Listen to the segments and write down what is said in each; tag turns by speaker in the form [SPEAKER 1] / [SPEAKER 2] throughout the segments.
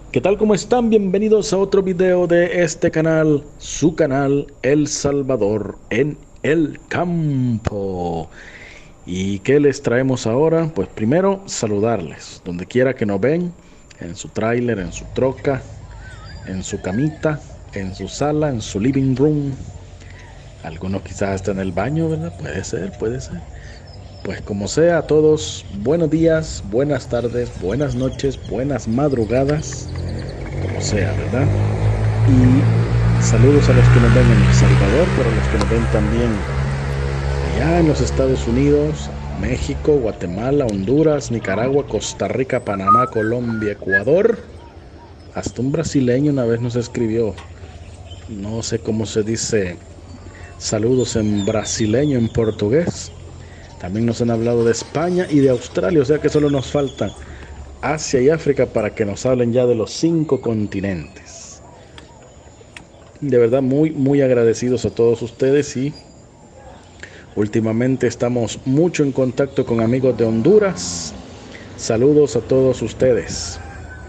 [SPEAKER 1] ¿Qué tal? ¿Cómo están? Bienvenidos a otro video de este canal, su canal El Salvador en el campo. ¿Y qué les traemos ahora? Pues primero saludarles, donde quiera que nos ven, en su tráiler, en su troca, en su camita, en su sala, en su living room. Algunos quizás hasta en el baño, ¿verdad? Puede ser, puede ser. Pues como sea, a todos, buenos días, buenas tardes, buenas noches, buenas madrugadas, como sea, ¿verdad? Y saludos a los que nos ven en El Salvador, pero a los que nos ven también allá en los Estados Unidos, México, Guatemala, Honduras, Nicaragua, Costa Rica, Panamá, Colombia, Ecuador. Hasta un brasileño una vez nos escribió, no sé cómo se dice saludos en brasileño, en portugués. También nos han hablado de España y de Australia, o sea que solo nos faltan Asia y África para que nos hablen ya de los 5 continentes. De verdad muy agradecidos a todos ustedes, y últimamente estamos mucho en contacto con amigos de Honduras. Saludos a todos ustedes.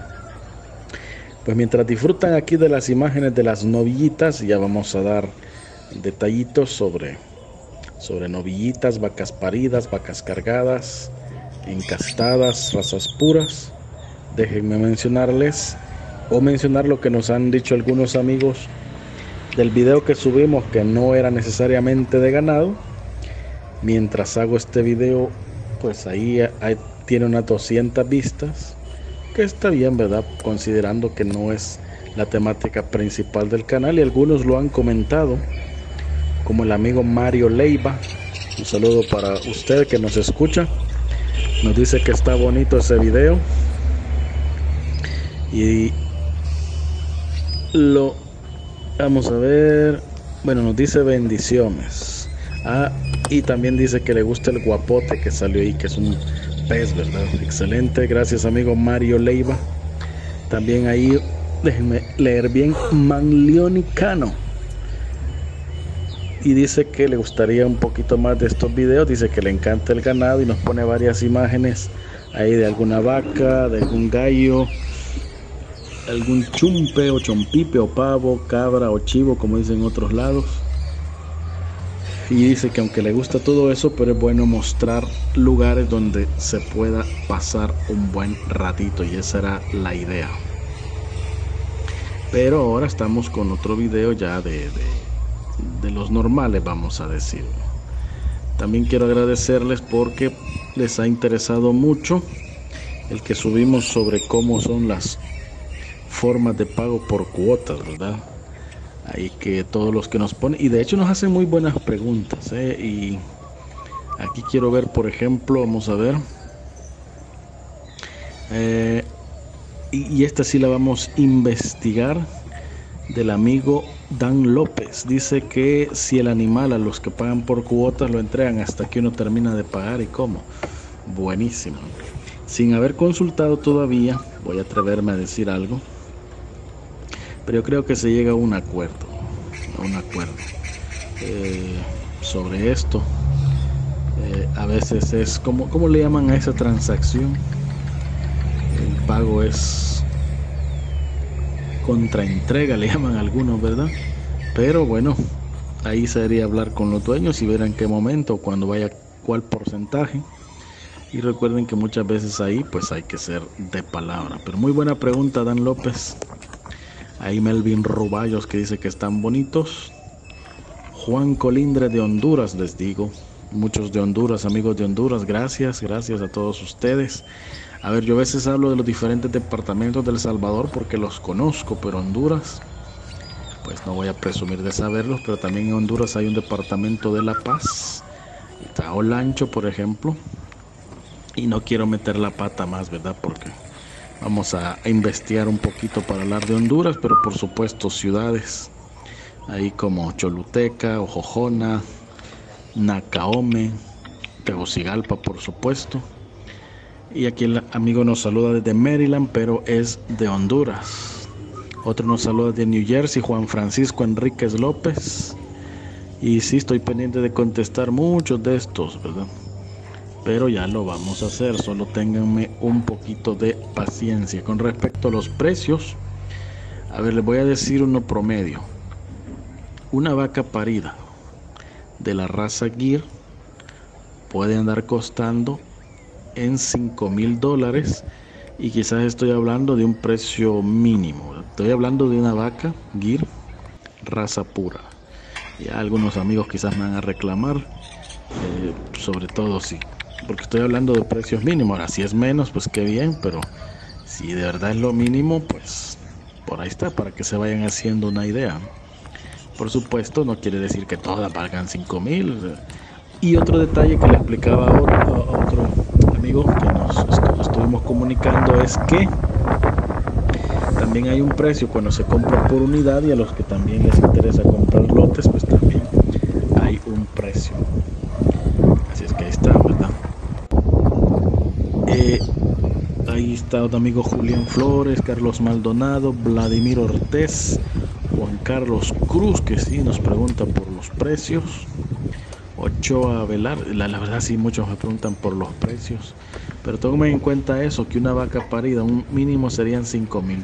[SPEAKER 1] Pues mientras disfrutan aquí de las imágenes de las novillitas, ya vamos a dar detallitos sobre novillitas, vacas paridas, vacas cargadas, encastadas, razas puras. Déjenme mencionarles o mencionar lo que nos han dicho algunos amigos del video que subimos, que no era necesariamente de ganado. Mientras hago este video, pues ahí tiene unas 200 vistas, que está bien, ¿verdad? Considerando que no es la temática principal del canal, y algunos lo han comentado, como el amigo Mario Leiva. Un saludo para usted que nos escucha. Nos dice que está bonito ese video y lo vamos a ver. Bueno, nos dice bendiciones. Y también dice que le gusta el guapote que salió ahí, que es un pez, ¿verdad? Excelente, gracias amigo Mario Leiva. También ahí, déjenme leer bien, Manlionicano, y dice que le gustaría un poquito más de estos videos. Dice que le encanta el ganado y nos pone varias imágenes ahí de alguna vaca, de algún gallo, algún chumpe o chompipe o pavo, cabra o chivo, como dicen en otros lados. Y dice que aunque le gusta todo eso, pero es bueno mostrar lugares donde se pueda pasar un buen ratito, y esa era la idea. Pero ahora estamos con otro video ya de los normales, vamos a decir. También quiero agradecerles porque les ha interesado mucho el que subimos sobre cómo son las formas de pago por cuotas, ¿verdad? Ahí que todos los que nos ponen, y de hecho nos hacen muy buenas preguntas, y aquí quiero ver, por ejemplo, vamos a ver, y esta sí la vamos a investigar, del amigo Dan López. Dice que si el animal a los que pagan por cuotas lo entregan hasta que uno termina de pagar, y cómo. Buenísimo. Sin haber consultado todavía, voy a atreverme a decir algo, pero yo creo que se llega a un acuerdo, sobre esto. A veces es ¿cómo le llaman a esa transacción? El pago es contraentrega, le llaman algunos, ¿verdad? Pero bueno, ahí sería hablar con los dueños y ver en qué momento, cuando vaya, cuál porcentaje. Y recuerden que muchas veces ahí pues hay que ser de palabra. Pero muy buena pregunta, Dan López. Ahí Melvin Ruballos, que dice que están bonitos. Juan Colindre de Honduras, les digo, muchos de Honduras, amigos de Honduras, gracias a todos ustedes. A ver, yo a veces hablo de los diferentes departamentos de El Salvador porque los conozco, pero Honduras, pues no voy a presumir de saberlos. Pero también en Honduras hay un departamento de La Paz, está Olancho, por ejemplo, y no quiero meter la pata más, ¿verdad? Porque vamos a investigar un poquito para hablar de Honduras, pero por supuesto ciudades ahí como Choluteca, Ojojona, Nacaome, Tegucigalpa, por supuesto. Y aquí el amigo nos saluda desde Maryland, pero es de Honduras. Otro nos saluda de New Jersey, Juan Francisco Enríquez López. Y sí, estoy pendiente de contestar muchos de estos, ¿verdad? pero ya lo vamos a hacer. Solo ténganme un poquito de paciencia. Con respecto a los precios, a ver, les voy a decir uno promedio. Una vaca parida de la raza Gyr puede andar costando en $5,000, y quizás estoy hablando de un precio mínimo. Estoy hablando de una vaca Gyr raza pura. Ya algunos amigos quizás me van a reclamar, sobre todo sí, porque estoy hablando de precios mínimos. Ahora, si es menos, pues qué bien, pero si de verdad es lo mínimo, pues por ahí está, para que se vayan haciendo una idea. Por supuesto, no quiere decir que todas valgan 5,000. Y otro detalle que le explicaba a otro amigo que nos estuvimos comunicando es que también hay un precio cuando se compra por unidad, y a los que también les interesa comprar lotes, pues también hay un precio. Así es que ahí está, ¿verdad? Ahí está otro amigo, Julián Flores, Carlos Maldonado, Vladimir Ortiz, Juan Carlos Cruz, que sí nos pregunta por los precios. Ochoa Velar, la verdad sí, muchos me preguntan por los precios, pero tomen en cuenta eso, que una vaca parida, un mínimo serían $5,000.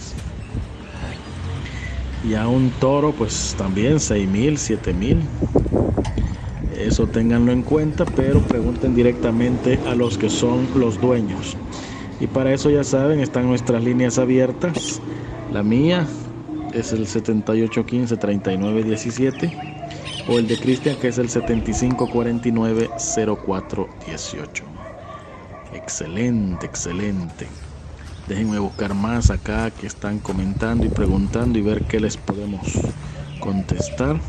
[SPEAKER 1] Y a un toro, pues también 6,000, 7,000. Eso ténganlo en cuenta, pero pregunten directamente a los que son los dueños. Y para eso, ya saben, están nuestras líneas abiertas. La mía es el 7815-3917. O el de Cristian, que es el 7549-0418. Excelente, excelente. Déjenme buscar más acá que están comentando y preguntando y ver qué les podemos contestar.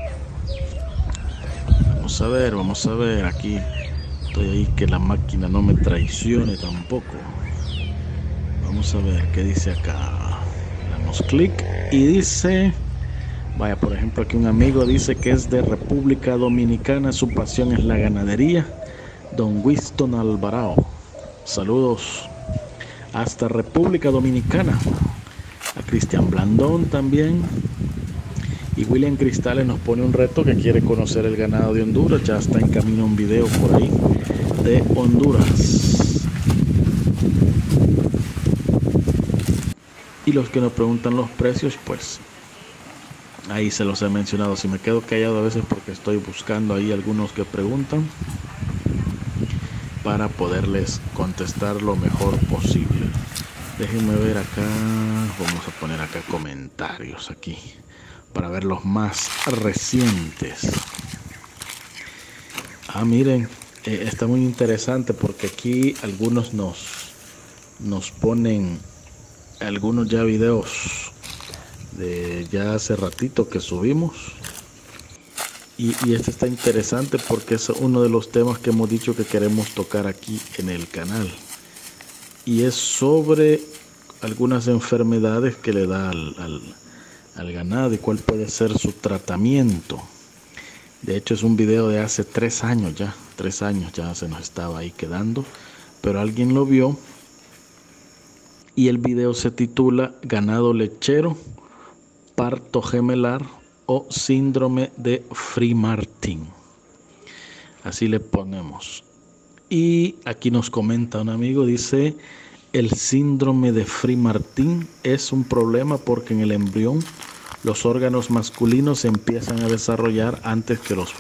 [SPEAKER 1] Vamos a ver. Aquí estoy ahí, que la máquina no me traicione tampoco. Vamos a ver qué dice acá. Damos clic y dice... Vaya, por ejemplo, aquí un amigo dice que es de República Dominicana, su pasión es la ganadería. Don Winston Alvarado, saludos hasta República Dominicana. A Cristian Blandón también. Y William Cristales nos pone un reto, que quiere conocer el ganado de Honduras. Ya está en camino un video por ahí de Honduras. Y los que nos preguntan los precios, pues ahí se los he mencionado. Si me quedo callado a veces porque estoy buscando ahí algunos que preguntan, para poderles contestar lo mejor posible. Déjenme ver acá. Vamos a poner acá comentarios aquí para ver los más recientes. Miren, está muy interesante porque aquí algunos nos ponen algunos ya videos de ya hace ratito que subimos, y este está interesante porque es uno de los temas que hemos dicho que queremos tocar aquí en el canal, y es sobre algunas enfermedades que le da al ganado y cuál puede ser su tratamiento. De hecho, es un video de hace 3 años ya. 3 años ya se nos estaba ahí quedando, pero alguien lo vio, y el video se titula Ganado lechero, parto gemelar o síndrome de Free-Martin. Así le ponemos. Y aquí nos comenta un amigo, dice: el síndrome de Free-Martin es un problema porque en el embrión los órganos masculinos se empiezan a desarrollar antes que los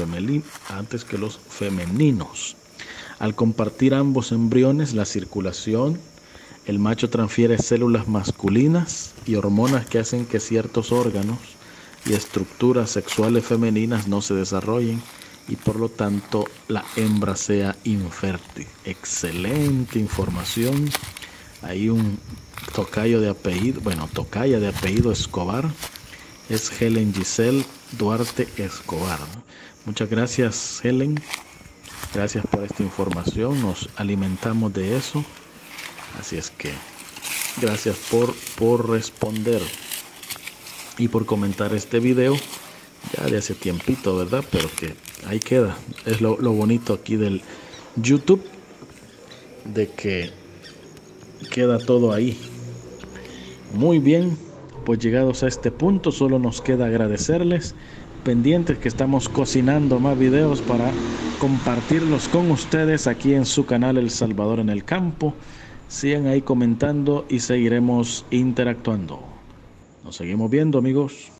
[SPEAKER 1] femeninos. Al compartir ambos embriones la circulación, el macho transfiere células masculinas y hormonas que hacen que ciertos órganos y estructuras sexuales femeninas no se desarrollen, y por lo tanto la hembra sea infértil. Excelente información. Hay un tocayo de apellido, tocaya de apellido Escobar, es Helen Giselle Duarte Escobar. Muchas gracias, Helen. Gracias por esta información, nos alimentamos de eso. Así es que gracias por responder y por comentar este video ya de hace tiempito, ¿verdad? Pero que ahí queda. Es lo bonito aquí del YouTube, de que queda todo ahí. Muy bien, pues llegados a este punto solo nos queda agradecerles pendientes que estamos cocinando más videos para compartirlos con ustedes aquí en su canal El Salvador en el Campo. Sigan ahí comentando y seguiremos interactuando. Nos seguimos viendo, amigos.